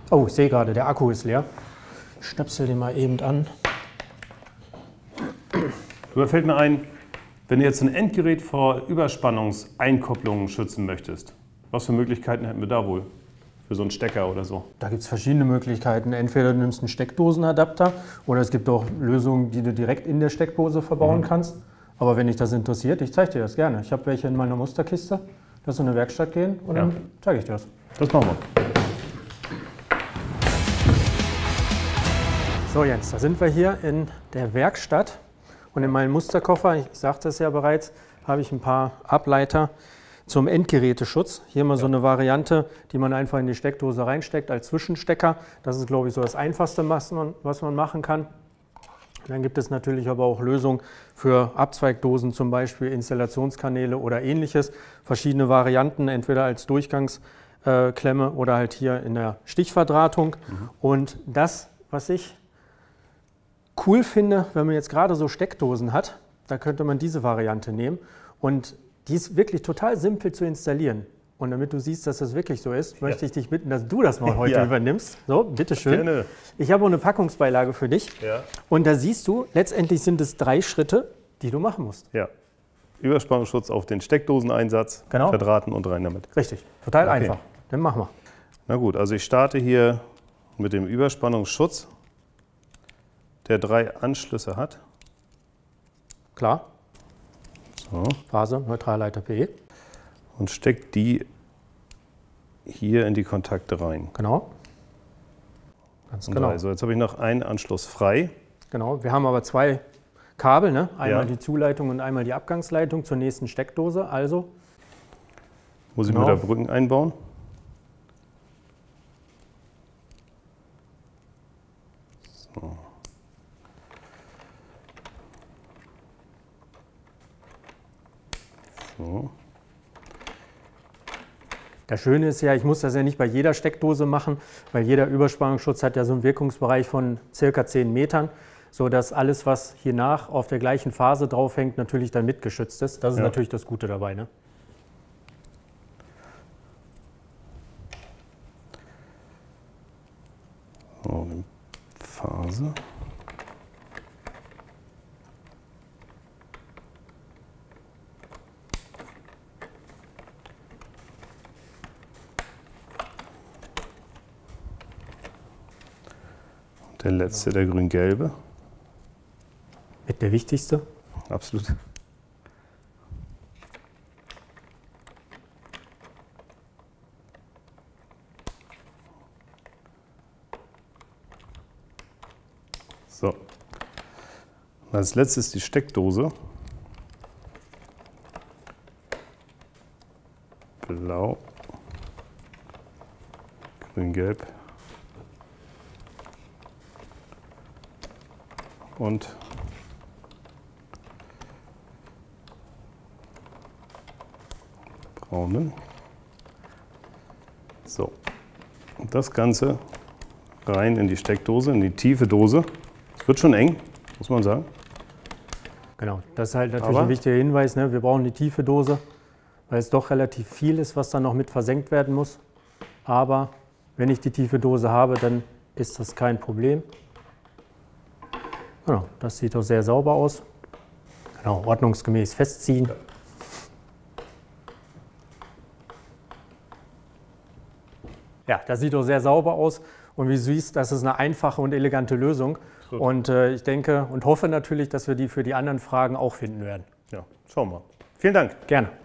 Oh, ich sehe gerade, der Akku ist leer. Ich stöpsel den mal eben an. Da fällt mir ein, wenn du jetzt ein Endgerät vor Überspannungseinkopplungen schützen möchtest, was für Möglichkeiten hätten wir da wohl? Für so einen Stecker oder so? Da gibt es verschiedene Möglichkeiten. Entweder du nimmst einen Steckdosenadapter oder es gibt auch Lösungen, die du direkt in der Steckdose verbauen kannst. Aber wenn dich das interessiert, ich zeige dir das gerne. Ich habe welche in meiner Musterkiste. Lass in eine Werkstatt gehen und dann zeige ich dir das. Das machen wir. So Jens, da sind wir hier in der Werkstatt und in meinem Musterkoffer, ich sagte es ja bereits, habe ich ein paar Ableiter zum Endgeräteschutz. Hier mal so eine Variante, die man einfach in die Steckdose reinsteckt als Zwischenstecker. Das ist, glaube ich, so das Einfachste, was man machen kann. Dann gibt es natürlich aber auch Lösungen für Abzweigdosen, zum Beispiel Installationskanäle oder ähnliches. Verschiedene Varianten, entweder als Durchgangsklemme oder halt hier in der Stichverdrahtung. Und das, was ich cool finde, wenn man jetzt gerade so Steckdosen hat, da könnte man diese Variante nehmen. Und die ist wirklich total simpel zu installieren. Und damit du siehst, dass das wirklich so ist, möchte ich dich bitten, dass du das mal heute übernimmst. So, bitteschön. Gerne. Ich habe auch eine Packungsbeilage für dich. Ja. Und da siehst du, letztendlich sind es 3 Schritte, die du machen musst. Ja. Überspannungsschutz auf den Steckdoseneinsatz, verdrahten und rein damit. Richtig, total einfach. Dann machen wir. Na gut, also ich starte hier mit dem Überspannungsschutz, der 3 Anschlüsse hat. Klar. So. Phase, Neutralleiter PE. Und stecke die hier in die Kontakte rein. Genau. Ganz genau. So, jetzt habe ich noch einen Anschluss frei. Genau, wir haben aber 2 Kabel, ne? Einmal die Zuleitung und einmal die Abgangsleitung zur nächsten Steckdose. Also muss ich mir da Brücken einbauen? So. So. Das Schöne ist ja, ich muss das ja nicht bei jeder Steckdose machen, weil jeder Überspannungsschutz hat ja so einen Wirkungsbereich von ca. 10 Metern, sodass alles, was hier nach auf der gleichen Phase draufhängt, natürlich dann mitgeschützt ist. Das ist natürlich das Gute dabei. Ne? So, Phase. Der letzte, der grün-gelbe. Mit der wichtigste. Absolut. So. Und als letztes die Steckdose. Blau, grün-gelb. Und braunen. So, und das Ganze rein in die Steckdose, in die tiefe Dose. Es wird schon eng, muss man sagen. Genau, das ist halt natürlich ein wichtiger Hinweis. Ne? Wir brauchen die tiefe Dose, weil es doch relativ viel ist, was dann noch mit versenkt werden muss. Aber wenn ich die tiefe Dose habe, dann ist das kein Problem. Genau, das sieht doch sehr sauber aus. Genau, ordnungsgemäß festziehen. Ja, das sieht doch sehr sauber aus. Und wie du siehst, das ist eine einfache und elegante Lösung. Gut. Und ich denke und hoffe natürlich, dass wir die für die anderen Fragen auch finden werden. Ja, schauen wir mal. Vielen Dank. Gerne.